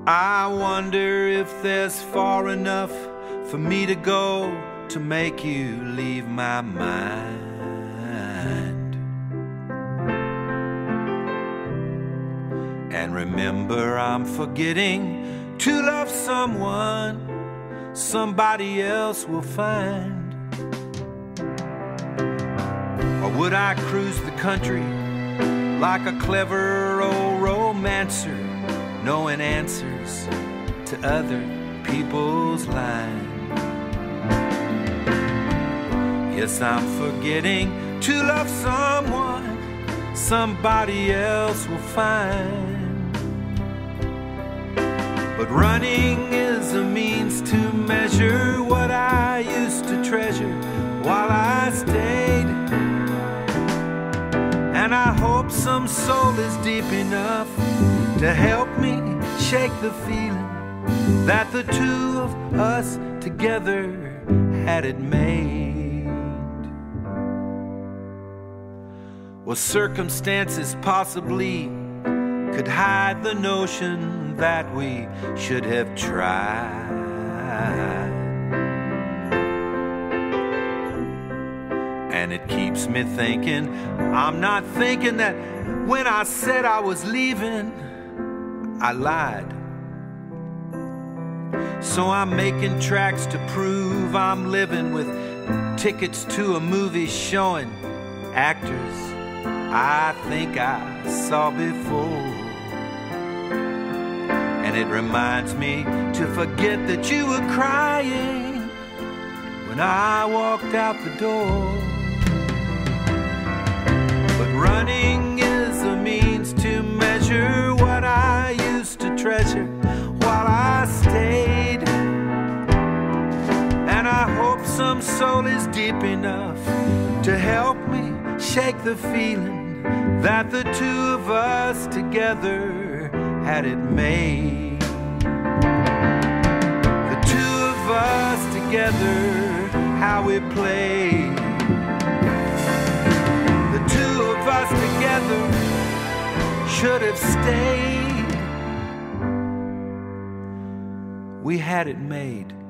I wonder if there's far enough for me to go to make you leave my mind. And remember, I'm forgetting to love someone somebody else will find. Or would I cruise the country like a clever old romancer, knowing answers to other people's lines? Yes, I'm forgetting to love someone somebody else will find. But running is a means to measure what I used to treasure while I stayed. And I hope some soul is deep enough to help me shake the feeling that the two of us together had it made. Well, circumstances possibly could hide the notion that we should have tried. And it keeps me thinking, I'm not thinking that when I said I was leaving, I lied. So I'm making tracks to prove I'm living, with tickets to a movie showing actors I think I saw before. And it reminds me to forget that you were crying when I walked out the door. But running is a means to measure what I used to treasure while I stayed. And I hope some soul is deep enough to help me shake the feeling that the two of us together had it made. The two of us together, how we played. The two of us together should have stayed. We had it made.